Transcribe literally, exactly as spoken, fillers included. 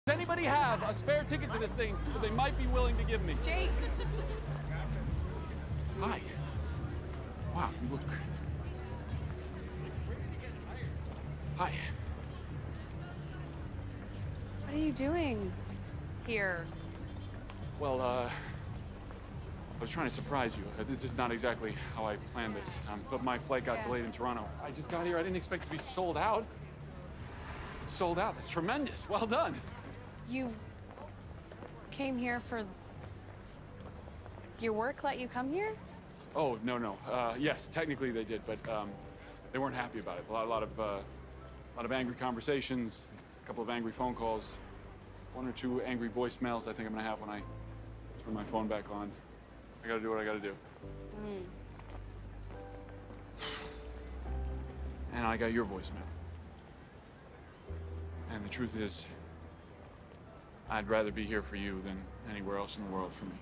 Does anybody have a spare ticket to this thing that they might be willing to give me? Jake. Hi. Wow, you look... Hi. What are you doing here? Well, uh... I was trying to surprise you. Uh, This is not exactly how I planned this, um, but my flight got Yeah. delayed in Toronto. I just got here. I didn't expect it to be sold out. It's sold out. That's tremendous. Well done. You came here for your work let you come here? Oh, no, no. Uh, yes, technically they did, but um, they weren't happy about it. A lot, a lot of, uh, a lot of angry conversations, a couple of angry phone calls, one or two angry voicemails I think I'm gonna have when I turn my phone back on. I gotta do what I gotta do. Mm. And I got your voicemail. And the truth is, I'd rather be here for you than anywhere else in the world for me.